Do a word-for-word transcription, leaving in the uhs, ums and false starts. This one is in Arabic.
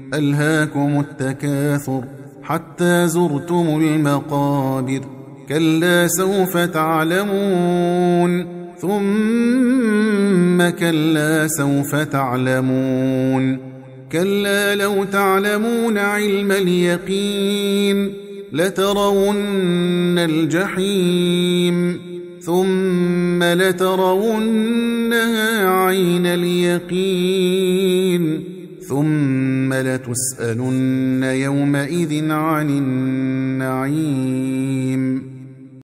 ألهاكم التكاثر حتى زرتم المقابر كلا سوف تعلمون ثم كلا سوف تعلمون كلا لو تعلمون علم اليقين لترون الجحيم ثم لترونها عين اليقين ثم لتسألن يومئذ عن النعيم